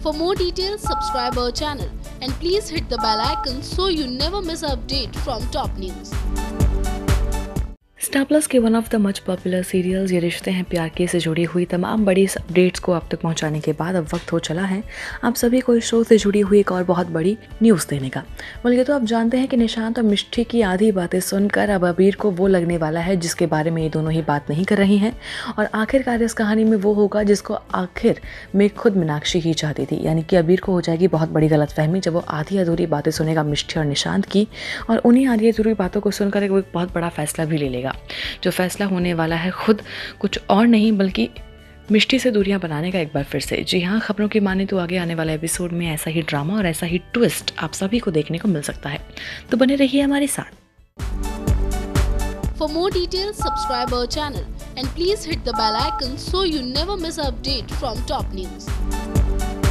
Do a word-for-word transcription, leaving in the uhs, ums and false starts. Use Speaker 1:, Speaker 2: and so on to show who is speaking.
Speaker 1: For more details, subscribe our channel and please hit the bell icon so you never miss an update from top news.
Speaker 2: Star Plus के one of the much popular serials ये रिश्ते हैं प्यार के से जुड़ी हुई तमाम बड़ी अपडेट्स को आप तक पहुंचाने के बाद अब वक्त हो चला है आप सभी को इस शो से जुड़ी हुई एक और बहुत बड़ी न्यूज़ देने का। बल्कि तो आप जानते हैं कि निशांत और मिष्टी की आधी बातें सुनकर अब अबीर को वो लगने वाला है जिसके बारे में ये दोनों ही बात नहीं कर रही हैं और आखिरकार इस कहानी में वो होगा जिसको आखिर में खुद मीनाक्षी ही चाहती थी, यानी कि अबीर को हो जाएगी बहुत बड़ी गलतफहमी जब वो आधी अधूरी बातें सुनेगा मिष्टी और निशांत की और उन्हीं आधी अधूरी बातों को सुनकर एक बहुत बड़ा फैसला भी ले लेगा। जो फैसला होने वाला है खुद कुछ और नहीं बल्कि मिष्टी से दूरियां बनाने का एक बार फिर से। जी हाँ, खबरों की माने तो आगे आने वाले एपिसोड में ऐसा ही ड्रामा और ऐसा ही ट्विस्ट आप सभी को देखने को मिल सकता है, तो बने रहिए हमारे साथ।
Speaker 1: For more details, subscribe our channel and please hit the bell icon so you never miss an update from top news.